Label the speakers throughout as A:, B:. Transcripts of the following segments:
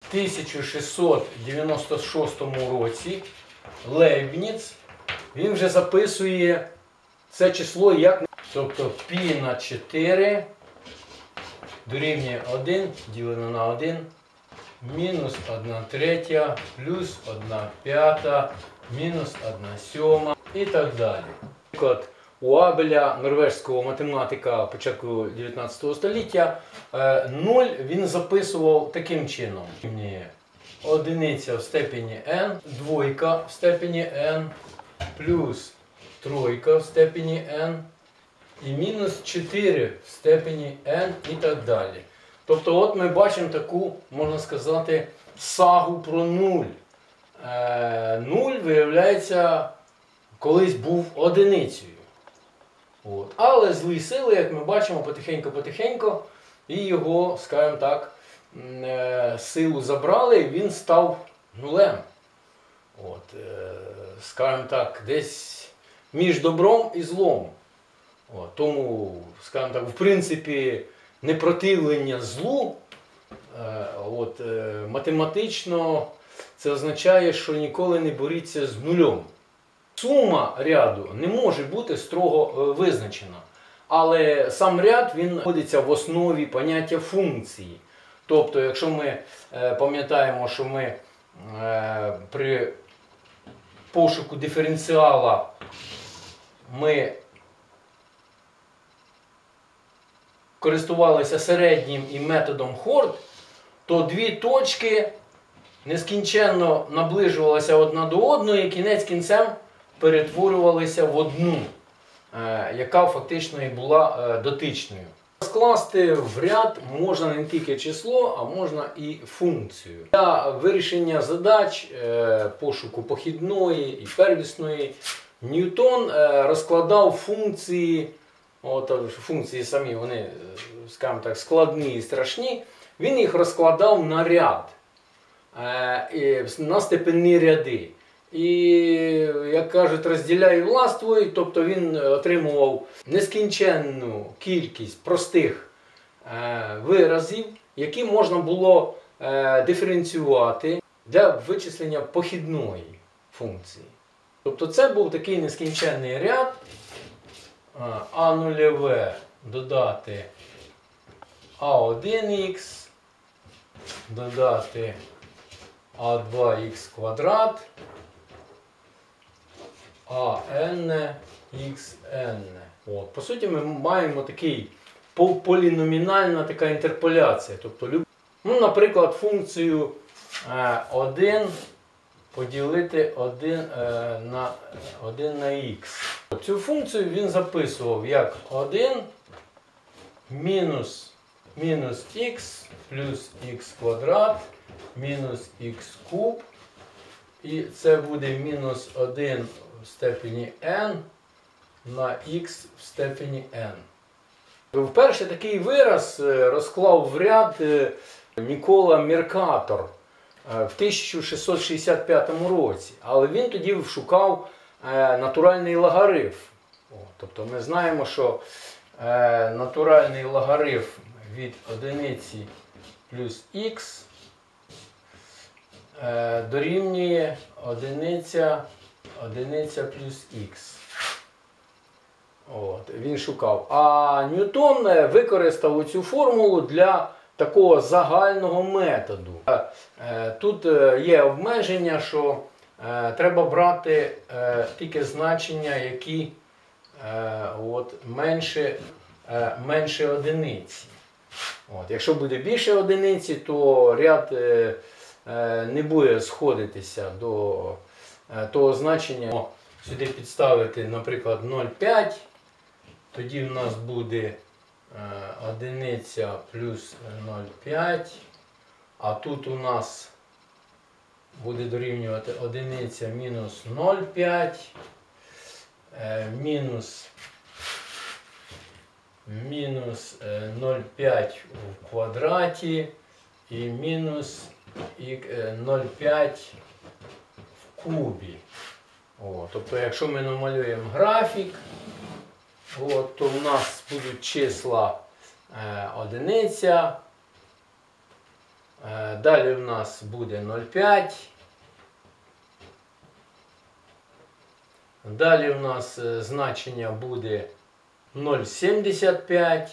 A: 1696 році Лейбніц, він вже записує це число як, тобто π на 4 дорівнює 1 ділено на 1 мінус 1 третя плюс 1 п'ята мінус 1 сьома і так далі. Наприклад, у Абеля, норвежського математика початку 19 століття, 0 він записував таким чином. Одиниця в степені n, двойка в степені n, плюс тройка в степені n і мінус 4 в степені n і так далі. Тобто от ми бачимо таку, можна сказати, сагу про 0. 0, виявляється, колись був одиницею. От. Але злі сили, як ми бачимо, потихеньку, і його, скажімо так, силу забрали, і він став нулем. От. Скажімо так, десь між добром і злом. От. Тому, скажімо так, в принципі, непротивлення злу, математично це означає, що ніколи не боріться з нульом. Сума ряду не може бути строго визначена, але сам ряд він знаходиться в основі поняття функції. Тобто, якщо ми пам'ятаємо, що ми при пошуку диференціала ми користувалися середнім і методом Хорд, то дві точки нескінченно наближувалися одна до одної і кінець кінцем перетворювалися в одну, яка фактично і була дотичною. Скласти в ряд можна не тільки число, а можна і функцію. Для вирішення задач пошуку похідної і первісної Ньютон розкладав функції, функції самі, вони, скажімо так, складні і страшні, він їх розкладав на ряд, на степенні ряди. І, як кажуть, розділяй і властвуй, тобто він отримував нескінченну кількість простих виразів, які можна було диференціювати для вичислення похідної функції. Тобто це був такий нескінченний ряд, А0 додати А1х, додати А2х квадрат, АN, XN. От. По суті, ми маємо такий поліномінальна така інтерполяція. Тобто, наприклад, функцію 1 поділити 1 на х. Цю функцію він записував як 1 мінус х плюс х квадрат мінус х куб. І це буде мінус 1 в степені n на х в степені n. Вперше такий вираз розклав в ряд Нікола Меркатор в 1665 році. Але він тоді шукав натуральний логарифм. Тобто ми знаємо, що натуральний логарифм від одиниці плюс х дорівнює одиниця плюс х. От, він шукав. А Ньютон використав цю формулу для такого загального методу. Тут є обмеження, що треба брати тільки значення, які менше одиниці. От, якщо буде більше одиниці, то ряд не буде сходитися до того значення. Сюди підставити, наприклад, 0,5, тоді в нас буде одиниця плюс 0,5, а тут у нас буде дорівнювати одиниця мінус 0,5, мінус 0,5 в квадраті і мінус 0,5 в кубі. Тобто, якщо ми намалюємо графік, то в нас будуть числа одиниця, Далі в нас буде 0,5. Далі в нас значення буде 0,75.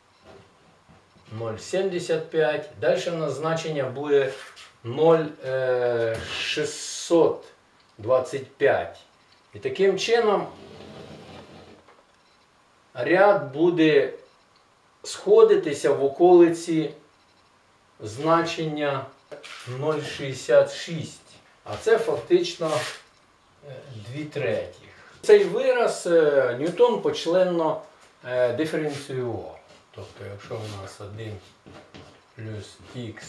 A: 0,75. Далі в нас значення буде 0,625. І таким чином ряд буде сходитися в околиці значення 0,66. А це фактично 2/3. Цей вираз Ньютон почленно диференціював. Тобто, якщо у нас 1 плюс х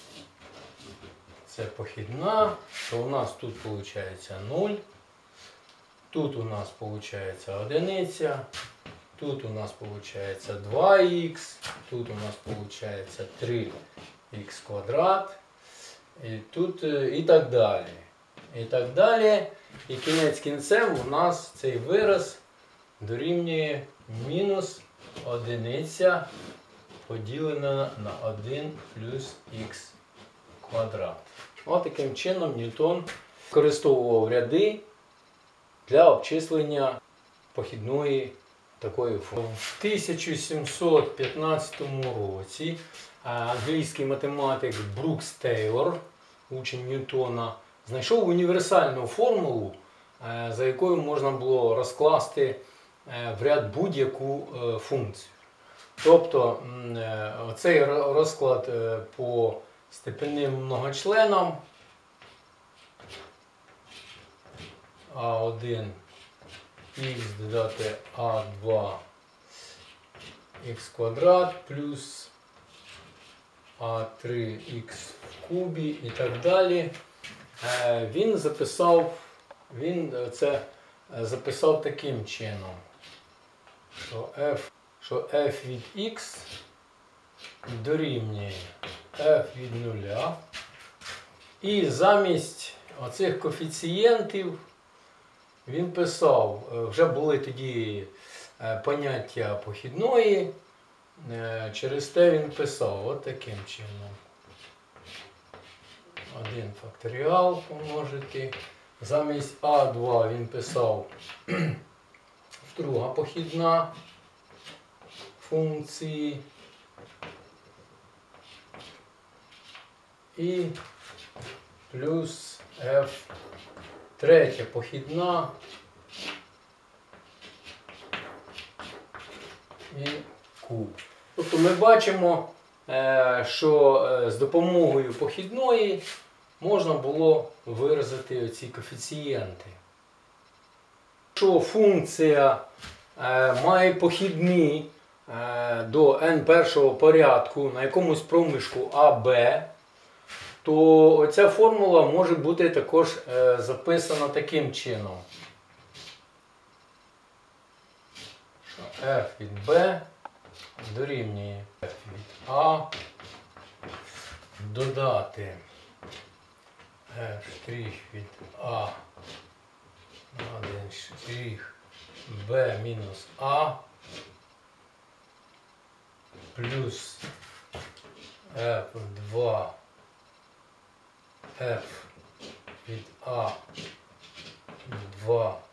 A: це похідна, то у нас тут виходить 0, тут у нас виходить одиниця, тут у нас виходить 2х, тут у нас виходить 3х квадрат, і тут і так далі. І так далі. І кінець кінцем у нас цей вираз дорівнює мінус одиниця поділена на 1 плюс х квадрат. Ось таким чином Ньютон використовував ряди для обчислення похідної такої форми. В 1715 році англійський математик Брукс Тейлор, учень Ньютона, знайшов універсальну формулу, за якою можна було розкласти в ряд будь-яку функцію. Тобто цей розклад по степенним многочленам А1 х додати А2 х квадрат плюс А3х в кубі і так далі. Він це записав таким чином, що f від x дорівнює f від 0. І замість оцих коефіцієнтів він писав, вже були тоді поняття похідної, через те він писав от таким чином. 1 факторіал помножити. Замість А2 він писав друга похідна функції. І плюс f третя похідна і куб. Тобто ми бачимо, що з допомогою похідної можна було виразити оці коефіцієнти. Якщо функція має похідні до n першого порядку на якомусь проміжку АБ, то оця формула може бути також записана таким чином. Що f від b дорівнює f від А додати f' від А на 1 штрих b мінус А плюс f2 f від А 2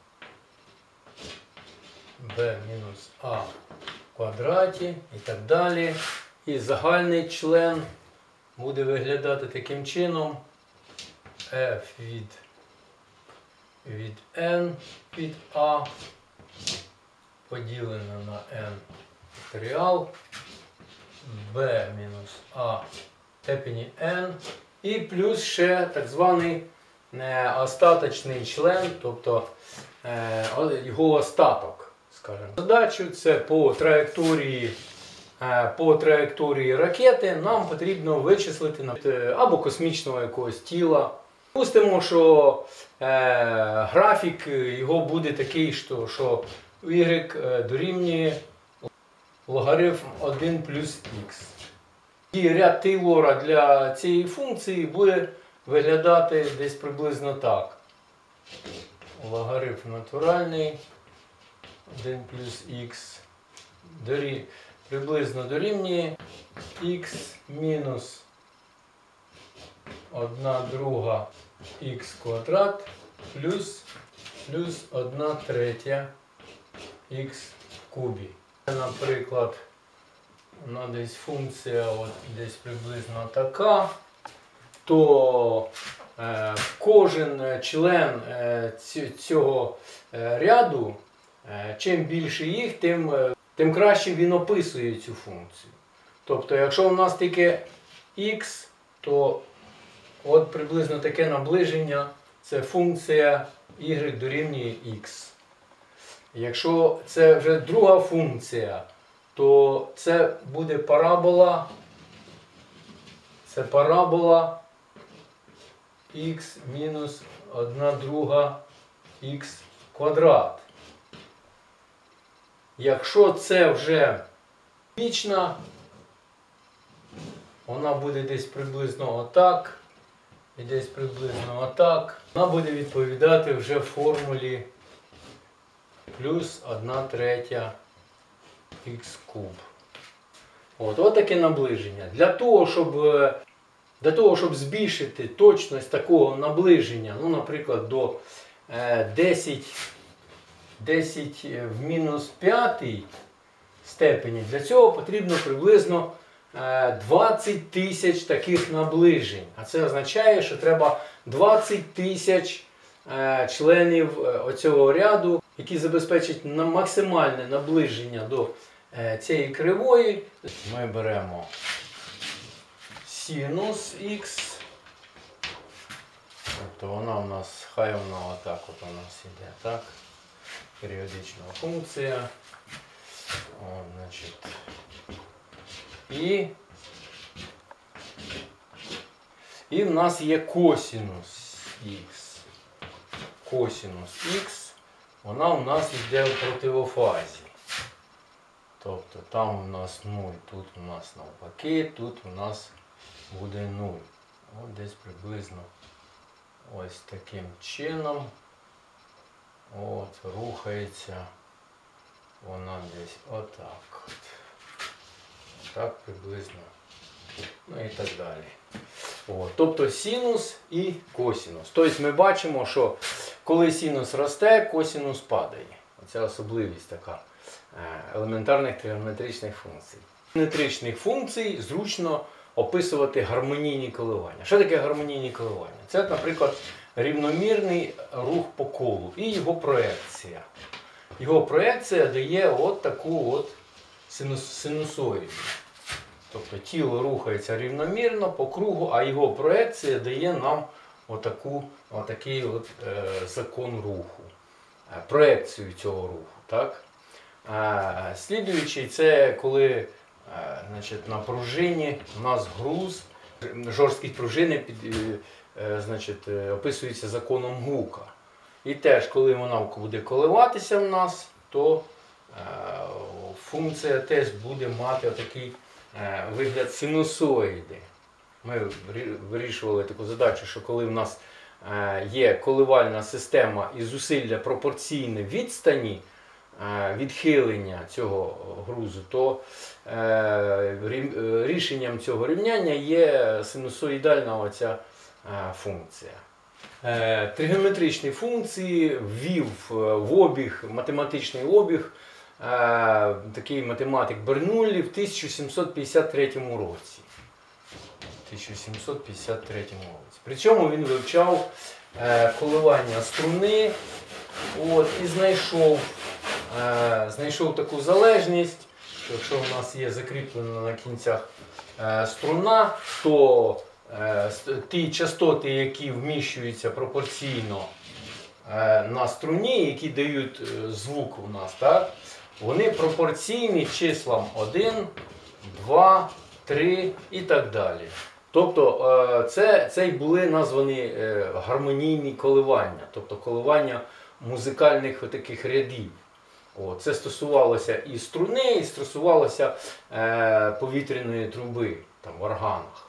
A: b мінус А в квадраті і так далі. І загальний член буде виглядати таким чином. F від n від А поділено на n факторіал b мінус А в степені n і плюс ще так званий остаточний член, тобто його остаток, скажімо. Задачу це по траєкторії ракети нам потрібно вичислити або космічного якогось тіла. Пустимо, що графік його буде такий, що y дорівнює логарифм 1 плюс х. І ряд Тейлора для цієї функції буде виглядати десь приблизно так. Логарифм натуральний 1 плюс х приблизно дорівнює х мінус 1 друга х квадрат плюс 1 третя х в кубі. Наприклад, десь функція от десь приблизно така, то кожен член цього ряду, чим більше їх, тим краще він описує цю функцію. Тобто, якщо у нас тільки х, то от приблизно таке наближення – це функція y дорівнює х. Якщо це вже друга функція, то це буде парабола. Це парабола х мінус 1 друга х квадрат. Якщо це вже кубічна, вона буде десь приблизно отак. І десь приблизно отак. Вона буде відповідати вже формулі плюс 1 третя х куб. От таке наближення. Для того, щоб збільшити точність такого наближення, ну, наприклад, до 10 в мінус 5 степені, для цього потрібно приблизно 20 тисяч таких наближень. А це означає, що треба 20 тисяч членів оцього ряду, які забезпечать максимальне наближення до цієї кривої. Ми беремо синус х, тобто вона у нас, хай вона отак от у нас іде, так? Періодична функція. О, значить. І в нас є косинус х. Косинус х, вона у нас йде в противофазі. Тобто там у нас 0, тут у нас навпаки, тут у нас буде 0. От десь приблизно ось таким чином. От, рухається вона десь отак. Так приблизно. Ну і так далі. От, тобто синус і косинус. Тобто ми бачимо, що коли синус росте, косинус падає. Оце особливість така елементарних тригонометричних функцій. Тригонометричних функцій зручно описувати гармонійні коливання. Що таке гармонійні коливання? Це, наприклад, рівномірний рух по колу і його проекція. Його проекція дає от таку от синусоїду. Тобто тіло рухається рівномірно по кругу, а його проекція дає нам отакий закон руху, проекцію цього руху. Так? Слідуючий, це коли на пружині у нас груз, жорсткість пружини описується законом Гука. І теж, коли вона буде коливатися в нас, то функція теж буде мати такий вигляд синусоїди. Ми вирішували таку задачу, що коли в нас є коливальна система і зусилля пропорційне відстані відхилення цього грузу, то рішенням цього рівняння є синусоїдальна оця функція. Тригонометричні функції ввів в обіг, математичний обіг, такий математик Бернуллі в 1753 році. Причому він вивчав коливання струни і знайшов таку залежність, що якщо у нас є закріплена на кінцях струна, то ті частоти, які вміщуються пропорційно на струні, які дають звук у нас, так, вони пропорційні числам 1, 2, 3 і так далі. Тобто це й були названі гармонійні коливання, тобто коливання музикальних таких рядів. Це стосувалося і струни, і стосувалося повітряної труби там, в органах.